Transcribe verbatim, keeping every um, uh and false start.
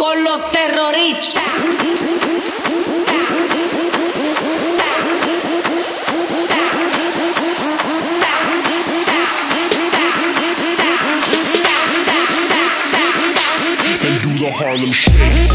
con los terroristas. And do the Harlem Shake.